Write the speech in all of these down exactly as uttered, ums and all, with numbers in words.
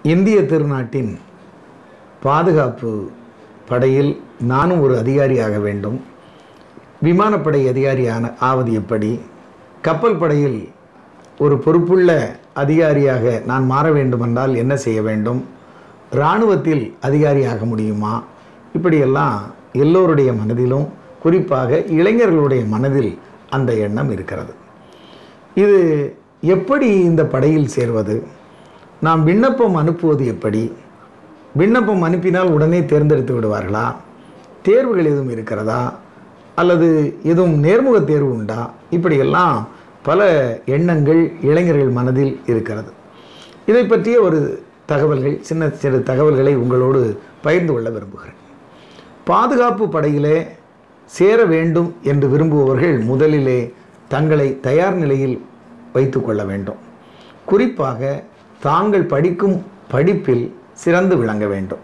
இந்திய திருநாட்டின் பாதுகாப்பு படையில் நானும் ஒரு அதிகாரியாக வேண்டும். விமானப்படை அதிகாரியான ஆவது எப்படி? கப்பல் படையில் ஒரு பொறுப்புள்ள அதிகாரியாக நான் மாற வேண்டுமென்றால் என்ன செய்ய வேண்டும்? இராணுவத்தில் அதிகாரியாக முடியுமா? இப்படியெல்லாம் எல்லோருடைய மனதிலும், குறிப்பாக இளைஞர்களுடைய மனதில் அந்த எண்ணம் இருக்கிறது. இது எப்படி இந்த படையில் சேர்வது? நாம் விண்ணப்பம் அனுப்புவது எப்படி? விண்ணப்பம் அனுப்பினால் உடனே தேர்ந்தெடுத்து விடுவார்களா? தேர்வுகள் எதுவும் இருக்கிறதா? அல்லது எதுவும் நேர்முக தேர்வு உண்டா? இப்படியெல்லாம் பல எண்ணங்கள் இளைஞர்கள் மனதில் இருக்கிறது. இதை பற்றிய ஒரு தகவல்கள், சின்ன சிறு தகவல்களை உங்களோடு பகிர்ந்து கொள்ள விரும்புகிறேன். பாதுகாப்பு படையிலே சேர வேண்டும் என்று விரும்புபவர்கள் முதலிலே தங்களை தயார் நிலையில் வைத்து கொள்ள வேண்டும். குறிப்பாக தாங்கள் படிக்கும் படிப்பில் சிறந்து விளங்க வேண்டும்.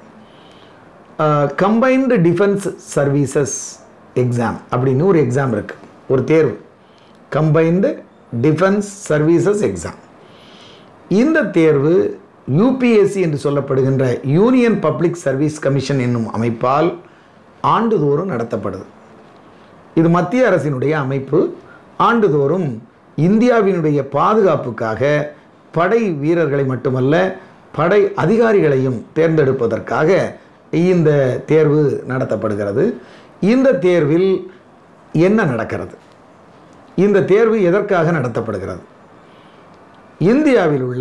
கம்பைன்டு டிஃபென்ஸ் சர்வீசஸ் எக்ஸாம் அப்படின்னு ஒரு எக்ஸாம் இருக்குது, ஒரு தேர்வு. Combined defence services exam. இந்த தேர்வு யூபிஎஸ்சி என்று சொல்லப்படுகின்ற யூனியன் பப்ளிக் சர்வீஸ் கமிஷன் என்னும் அமைப்பால் ஆண்டுதோறும் நடத்தப்படுது. இது மத்திய அரசினுடைய அமைப்பு. ஆண்டுதோறும் இந்தியாவினுடைய பாதுகாப்புக்காக படை வீரர்களை மட்டுமல்ல, படை அதிகாரிகளையும் தேர்ந்தெடுப்பதற்காக இந்த தேர்வு நடத்தப்படுகிறது. இந்த தேர்வில் என்ன நடக்கிறது? இந்த தேர்வு எதற்காக நடத்தப்படுகிறது? இந்தியாவில் உள்ள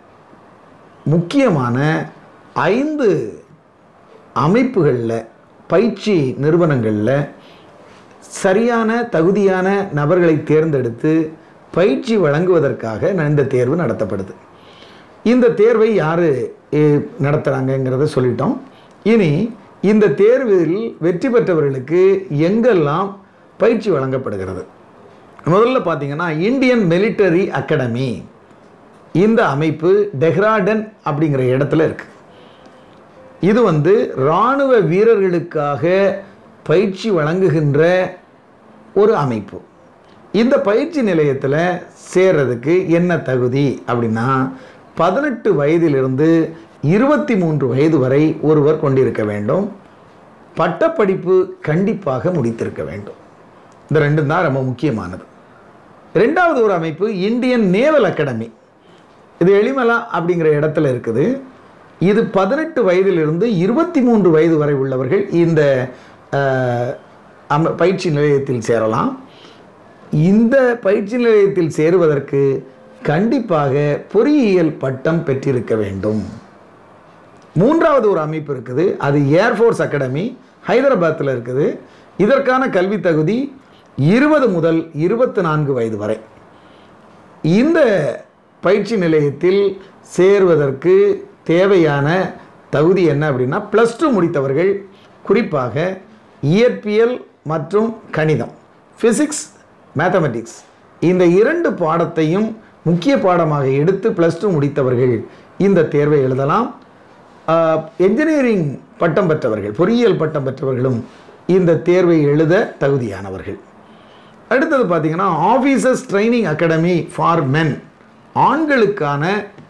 முக்கியமான ஐந்து அமைப்புகளில், பயிற்சி நிறுவனங்களில் சரியான தகுதியான நபர்களை தேர்ந்தெடுத்து பயிற்சி வழங்குவதற்காக இந்த தேர்வு நடத்தப்படுது. இந்த தேர்வை யார் நடத்துகிறாங்கங்கிறத சொல்லிட்டோம். இனி இந்த தேர்வில் வெற்றி பெற்றவர்களுக்கு எங்கெல்லாம் பயிற்சி வழங்கப்படுகிறது? முதல்ல பார்த்தீங்கன்னா இந்தியன் மிலிட்டரி அகாடமி. இந்த அமைப்பு டெஹ்ராடன் அப்படிங்கிற இடத்துல இருக்கு. இது வந்து இராணுவ வீரர்களுக்காக பயிற்சி வழங்குகின்ற ஒரு அமைப்பு. இந்த பயிற்சி நிலையத்தில் சேர்றதுக்கு என்ன தகுதி அப்படின்னா, பதினெட்டு வயதிலிருந்து இருபத்தி மூன்று வயது வரை ஒருவர் கொண்டிருக்க வேண்டும். பட்டப்படிப்பு கண்டிப்பாக முடித்திருக்க வேண்டும். இந்த ரெண்டும் தான் ரொம்ப முக்கியமானது. ரெண்டாவது ஒரு அமைப்பு இந்தியன் நேவல் அகாடமி. இது எளிமலா அப்படிங்கிற இடத்துல இருக்குது. இது பதினெட்டு வயதிலிருந்து இருபத்தி மூன்று வயது வரை உள்ளவர்கள் இந்த பயிற்சி நிலையத்தில் சேரலாம். இந்த பயிற்சி நிலையத்தில் சேருவதற்கு கண்டிப்பாக பொறியியல் பட்டம் பெற்றிருக்க வேண்டும். மூன்றாவது ஒரு அமைப்பு இருக்குது, அது ஏர்ஃபோர்ஸ் அகாடமி, ஹைதராபாத்தில் இருக்குது. இதற்கான கல்வி தகுதி இருபது முதல் இருபத்தி நான்கு வயது வரை. இந்த பயிற்சி நிலையத்தில் சேருவதற்கு தேவையான தகுதி என்ன அப்படின்னா, ப்ளஸ் டூ முடித்தவர்கள், குறிப்பாக இயற்பியல் மற்றும் கணிதம், ஃபிசிக்ஸ், மேத்தமெட்டிக்ஸ், இந்த இரண்டு பாடத்தையும் முக்கிய பாடமாக எடுத்து ப்ளஸ் டூ முடித்தவர்கள் இந்த தேர்வை எழுதலாம். என்ஜினியரிங் பட்டம் பெற்றவர்கள், பொறியியல் பட்டம் பெற்றவர்களும் இந்த தேர்வை எழுத தகுதியானவர்கள். அடுத்தது பார்த்தீங்கன்னா officers training academy for men, ஆண்களுக்கான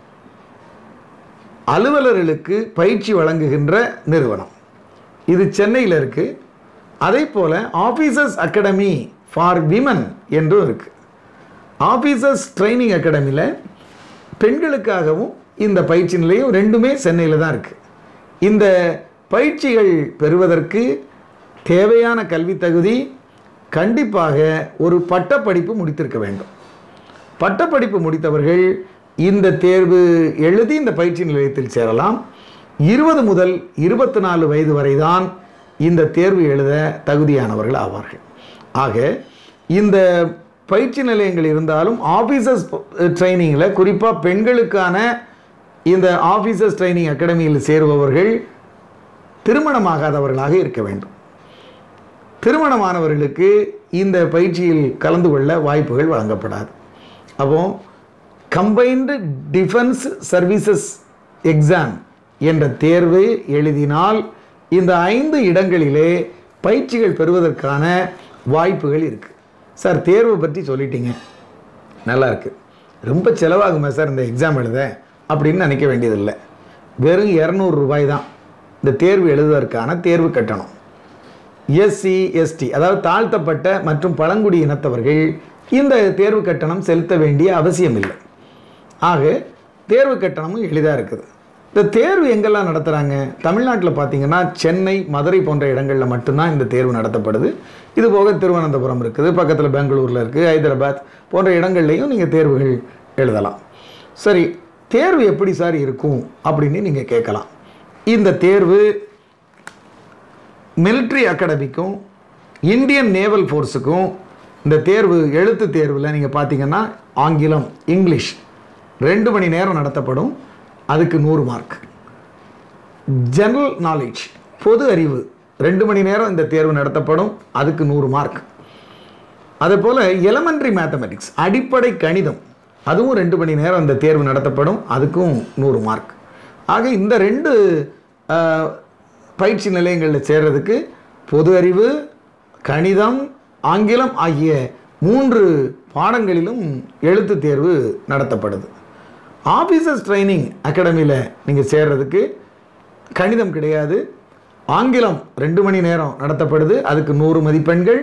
அலுவலர்களுக்கு பயிற்சி வழங்குகின்ற நிறுவனம். இது சென்னையில் இருக்குது. அதே போல் ஆஃபீஸர்ஸ் அகாடமி ஃபார் விமன் என்றும் இருக்குது. ஆஃபீஸர்ஸ் ட்ரைனிங் அகாடமியில் பெண்களுக்காகவும் இந்த பயிற்சி நிலையம் ரெண்டுமே சென்னையில் தான் இருக்குது. இந்த பயிற்சிகள் பெறுவதற்கு தேவையான கல்வி தகுதி கண்டிப்பாக ஒரு பட்டப்படிப்பு முடித்திருக்க வேண்டும். பட்டப்படிப்பு முடித்தவர்கள் இந்த தேர்வு எழுதி இந்த பயிற்சி நிலையத்தில் சேரலாம். இருபது முதல் இருபத்தி நாலு வயது வரை தான் இந்த தேர்வு எழுத தகுதியானவர்கள் ஆவார்கள். ஆக இந்த பயிற்சி நிலையங்கள் இருந்தாலும் ஆஃபீஸர்ஸ் ட்ரைனிங்கில், குறிப்பாக பெண்களுக்கான இந்த ஆஃபீஸர்ஸ் ட்ரைனிங் அகாடமியில் சேருபவர்கள் திருமணமாகாதவர்களாக இருக்க வேண்டும். திருமணமானவர்களுக்கு இந்த பயிற்சியில் கலந்து கொள்ள வாய்ப்புகள் வழங்கப்படாது. அப்போ கம்பைன்டு டிஃபென்ஸ் சர்வீசஸ் எக்ஸாம் என்ற தேர்வு எழுதினால் இந்த ஐந்து இடங்களிலே பயிற்சிகள் பெறுவதற்கான வாய்ப்புகள் இருக்குது. சார், தேர்வை பற்றி சொல்லிட்டீங்க, நல்லா இருக்குது, ரொம்ப செலவாகுமா சார் இந்த எக்ஸாம் எழுத அப்படின்னு நினைக்க வேண்டியதில்லை. வெறும் இரநூறு ரூபாய் தான் இந்த தேர்வு எழுதுவதற்கான தேர்வு கட்டணம். எஸ்சி எஸ்டி அதாவது தாழ்த்தப்பட்ட மற்றும் பழங்குடி இனத்தவர்கள் இந்த தேர்வு கட்டணம் செலுத்த வேண்டிய அவசியம் இல்லை. ஆக தேர்வு கட்டணமும் எளிதாக இருக்குது. இந்த தேர்வு எங்கெல்லாம் நடத்துகிறாங்க? தமிழ்நாட்டில் பார்த்தீங்கன்னா சென்னை, மதுரை போன்ற இடங்களில் மட்டும்தான் இந்த தேர்வு நடத்தப்படுது. இது போக திருவனந்தபுரம் இருக்குது, பக்கத்தில் பெங்களூரில் இருக்குது, ஹைதராபாத் போன்ற இடங்கள்லையும் நீங்கள் தேர்வுகள் எழுதலாம். சரி, தேர்வு எப்படி சார் இருக்கும் அப்படின்னு நீங்கள் கேட்கலாம். இந்த தேர்வு மிலிட்ரி அகாடமிக்கும் இந்தியன் நேவல் ஃபோர்ஸுக்கும் இந்த தேர்வு எழுத்து தேர்வில் நீங்கள் பார்த்தீங்கன்னா ஆங்கிலம், இங்கிலீஷ் ரெண்டு மணி நேரம் நடத்தப்படும். அதுக்கு நூறு மார்க். ஜெனரல் நாலேஜ், பொது அறிவு ரெண்டு மணி நேரம் இந்த தேர்வு நடத்தப்படும். அதுக்கு நூறு மார்க். அதே போல் எலமெண்ட்ரி மேத்தமெட்டிக்ஸ், அடிப்படை கணிதம், அதுவும் ரெண்டு மணி நேரம் இந்த தேர்வு நடத்தப்படும். அதுக்கும் நூறு மார்க். ஆக இந்த ரெண்டு பயிற்சி நிலையங்களில் சேர்றதுக்கு பொது அறிவு, கணிதம், ஆங்கிலம் ஆகிய மூன்று பாடங்களிலும் எழுத்து தேர்வு நடத்தப்படுது. ஆஃபீஸர்ஸ் ட்ரைனிங் அகாடமியில் நீங்கள் சேர்றதுக்கு கணிதம் கிடையாது, ஆங்கிலம் ரெண்டு மணி நேரம் நடத்தப்படுது. அதுக்கு நூறு மதிப்பெண்கள்.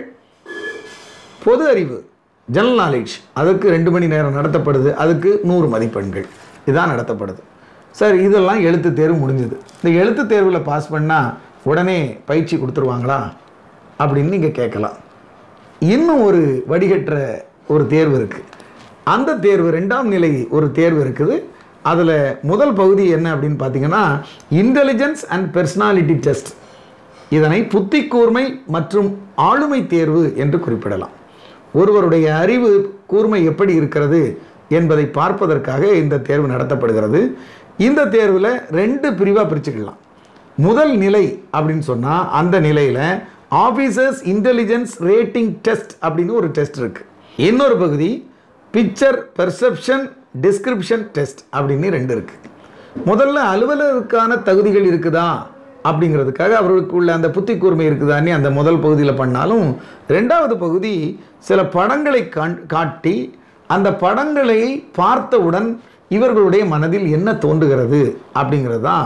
பொது அறிவு, ஜெனரல் நாலேஜ், அதுக்கு ரெண்டு மணி நேரம் நடத்தப்படுது. அதுக்கு நூறு மதிப்பெண்கள். இதுதான் நடத்தப்படுது. சார், இதெல்லாம் எழுத்து தேர்வு முடிஞ்சுது. இந்த எழுத்து தேர்வில் பாஸ் பண்ணால் உடனே பயிற்சி கொடுத்துருவாங்களா அப்படின்னு நீங்கள் கேட்கலாம். இன்னும் ஒரு வடிகட்டுற ஒரு தேர்வு இருக்குது. அந்த தேர்வு ரெண்டாம் நிலை ஒரு தேர்வு இருக்குது. அதில் முதல் பகுதி என்ன அப்படின்னு பார்த்தீங்கன்னா இன்டெலிஜென்ஸ் அண்ட் பர்சனாலிட்டி டெஸ்ட். இதனை புத்தி கூர்மை மற்றும் ஆளுமை தேர்வு என்று குறிப்பிடலாம். ஒருவருடைய அறிவு கூர்மை எப்படி இருக்கிறது என்பதை பார்ப்பதற்காக இந்த தேர்வு நடத்தப்படுகிறது. இந்த தேர்வில் ரெண்டு பிரிவாக பிரிச்சுக்கலாம். முதல் நிலை அப்படின்னு சொன்னால் அந்த நிலையில் ஆஃபீஸர்ஸ் இன்டெலிஜென்ஸ் ரேட்டிங் டெஸ்ட் அப்படின்னு ஒரு டெஸ்ட் இருக்குது. இன்னொரு பகுதி பிக்சர் பெர்செப்ஷன் டிஸ்கிரிப்ஷன் டெஸ்ட் அப்படின்னு ரெண்டு இருக்குது. முதல்ல அலுவலருக்கான தகுதிகள் இருக்குதா அப்படிங்கிறதுக்காக அவர்களுக்கு உள்ள அந்த புத்தி கூர்மை இருக்குதான்னு அந்த முதல் பகுதியில் பண்ணாலும், ரெண்டாவது பகுதி சில படங்களை காட்டி அந்த படங்களை பார்த்தவுடன் இவர்களுடைய மனதில் என்ன தோன்றுகிறது அப்படிங்கிறது தான்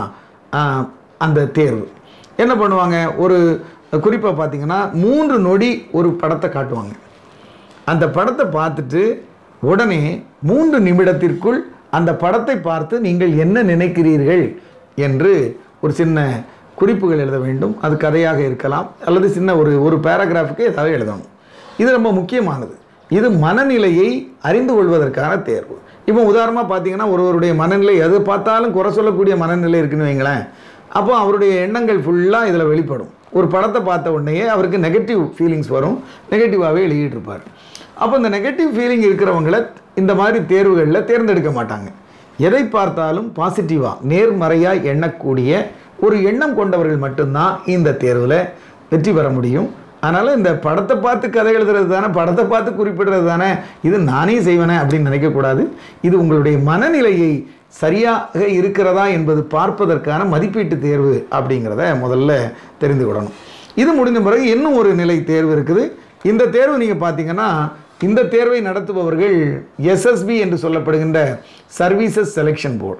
அந்த தேர்வு. என்ன பண்ணுவாங்க, ஒரு குறிப்பாக பார்த்தீங்கன்னா மூன்று நொடி ஒரு படத்தை காட்டுவாங்க. அந்த படத்தை பார்த்துட்டு உடனே மூன்று நிமிடத்திற்குள் அந்த படத்தை பார்த்து நீங்கள் என்ன நினைக்கிறீர்கள் என்று ஒரு சின்ன குறிப்புகள் எழுத வேண்டும். அது கதையாக இருக்கலாம் அல்லது சின்ன ஒரு ஒரு பேராகிராஃபுக்கு ஏதாவது எழுதணும். இது ரொம்ப முக்கியமானது. இது மனநிலையை அறிந்து கொள்வதற்கான தேர்வு. இப்போ உதாரணமாக பார்த்தீங்கன்னா ஒருவருடைய மனநிலை எது பார்த்தாலும் குறை சொல்லக்கூடிய மனநிலை இருக்குன்னு வைங்களேன். அப்போ அவருடைய எண்ணங்கள் ஃபுல்லாக இதில் வெளிப்படும். ஒரு படத்தை பார்த்த உடனே அவருக்கு நெகட்டிவ் ஃபீலிங்ஸ் வரும், நெகட்டிவாகவே எழுதிட்டு இருப்பார். அப்போ இந்த நெகட்டிவ் ஃபீலிங் இருக்கிறவங்கள இந்த மாதிரி தேர்வுகளில் தேர்ந்தெடுக்க மாட்டாங்க. எதை பார்த்தாலும் பாசிட்டிவாக நேர்மறையாக எண்ணக்கூடிய ஒரு எண்ணம் கொண்டவர்கள் மட்டும்தான் இந்த தேர்வில் வெற்றி பெற முடியும். அதனால் இந்த படத்தை பார்த்து கதை எழுதுறது தானே, படத்தை பார்த்து குறிப்பிடுறது தானே, இது நானே செய்வேனே அப்படின்னு நினைக்கக்கூடாது. இது உங்களுடைய மனநிலையை சரியாக இருக்கிறதா என்பது பார்ப்பதற்கான மதிப்பீட்டு தேர்வு அப்படிங்கிறத முதல்ல தெரிந்து கொள்ளணும். இது முடிந்த பிறகு இன்னும் ஒரு நிலை தேர்வு இருக்குது. இந்த தேர்வு நீங்கள் பார்த்தீங்கன்னா இந்த தேர்வை நடத்துபவர்கள் எஸ்எஸ்பி என்று சொல்லப்படுகின்ற சர்வீசஸ் செலெக்ஷன் போர்டு.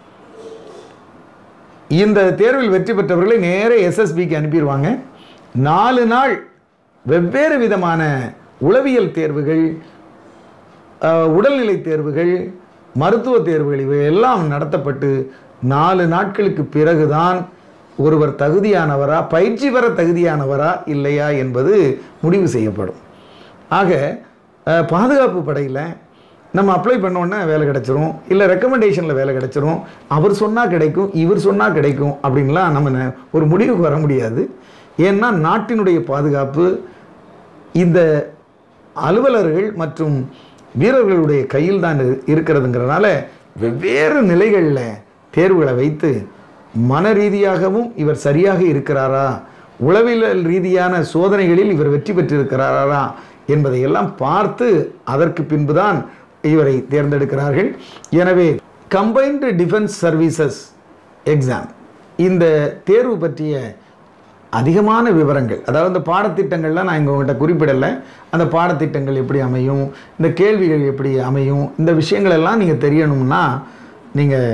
இந்த தேர்வில் வெற்றி பெற்றவர்களை நேர எஸ்எஸ்பிக்கு அனுப்பிடுவாங்க. நாலு நாள் வெவ்வேறு விதமான உளவியல் தேர்வுகள், உடல்நிலை தேர்வுகள், மருத்துவ தேர்வுகள் இவையெல்லாம் நடத்தப்பட்டு நாலு நாட்களுக்கு பிறகுதான் ஒருவர் தகுதியானவரா, பயிற்சி பெற தகுதியானவரா இல்லையா என்பது முடிவு செய்யப்படும். ஆக பாதுகாப்பு படையில் நம்ம அப்ளை பண்ணோன்னே வேலை கிடச்சிரும், இல்லை ரெக்கமெண்டேஷனில் வேலை கிடச்சிரும், அவர் சொன்னால் கிடைக்கும், இவர் சொன்னால் கிடைக்கும் அப்படின்லாம் நம்ம ஒரு முடிவுக்கு வர முடியாது. ஏன்னா நாட்டினுடைய பாதுகாப்பு இந்த அலுவலர்கள் மற்றும் வீரர்களுடைய கையில் தான் இருக்கிறதுங்கிறதுனால வெவ்வேறு நிலைகளில் தேர்வுகளை வைத்து மன ரீதியாகவும் இவர் சரியாக இருக்கிறாரா, உளவியல் ரீதியான சோதனைகளில் இவர் வெற்றி பெற்றிருக்கிறாரா என்பதையெல்லாம் பார்த்து அதற்கு பின்புதான் இவரை தேர்ந்தெடுக்கிறார்கள். எனவே கம்பைன்டு டிஃபென்ஸ் சர்வீசஸ் எக்ஸாம் இந்த தேர்வு பற்றிய அதிகமான விவரங்கள், அதாவது இந்த பாடத்திட்டங்கள்லாம் நான் இங்கே உங்கள்கிட்ட குறிப்பிடலை. அந்த பாடத்திட்டங்கள் எப்படி அமையும், இந்த கேள்விகள் எப்படி அமையும், இந்த விஷயங்கள் எல்லாம் நீங்கள் தெரியணும்னா நீங்கள்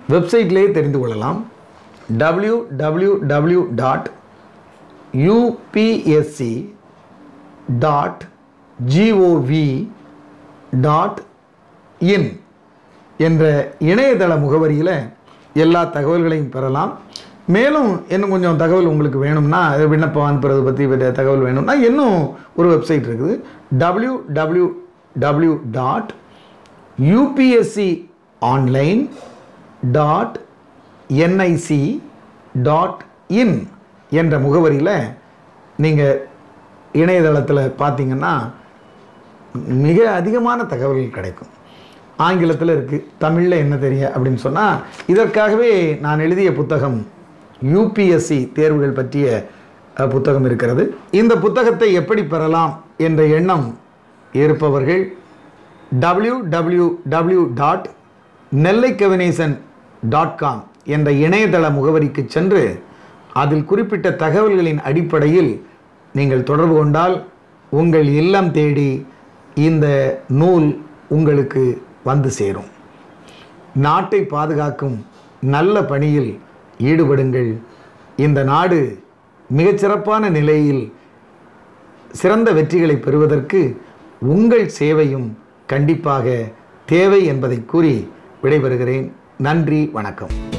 வெப்சைட்லேயே தெரிந்து கொள்ளலாம். W W W dot UPSC dot GOV dot in என்ற இணையதள முகவரியில் எல்லா தகவல்களையும் பெறலாம். மேலும் இன்னும் கொஞ்சம் தகவல் உங்களுக்கு வேணும்னா, விண்ணப்பம் அனுப்புறது பற்றி தகவல் வேணும்னா இன்னும் ஒரு வெப்சைட் இருக்குது. W W W dot UPSC online dot NIC dot in என்ற முகவரியில் நீங்கள் இணையதளத்தில் பார்த்தீங்கன்னா மிக அதிகமான தகவல்கள் கிடைக்கும். ஆங்கிலத்தில் இருக்குது, தமிழில் என்ன தெரிய அப்படின்னு சொன்னால், இதற்காகவே நான் எழுதிய புத்தகம் யூபிஎஸ்சி தேர்வுகள் பற்றிய புத்தகம் இருக்கிறது. இந்த புத்தகத்தை எப்படி பெறலாம் என்ற எண்ணம் இருப்பவர்கள் W W W dot Nellai Kavinesan dot com என்ற இணையதள முகவரிக்கு சென்று அதில் குறிப்பிட்ட தகவல்களின் அடிப்படையில் நீங்கள் தொடர்பு கொண்டால் உங்கள் இல்லம் தேடி இந்த நூல் உங்களுக்கு வந்து சேரும். நாட்டை பாதுகாக்கும் நல்ல பணியில் ஈடுபடுங்கள். இந்த நாடு மிகச்சிறப்பான நிலையில் சிறந்த வெற்றிகளை பெறுவதற்கு உங்கள் சேவையும் கண்டிப்பாக தேவை என்பதை கூறி விடைபெறுகிறேன். நன்றி, வணக்கம்.